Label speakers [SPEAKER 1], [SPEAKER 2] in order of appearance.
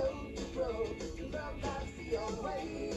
[SPEAKER 1] road to grow. Love that's the only way.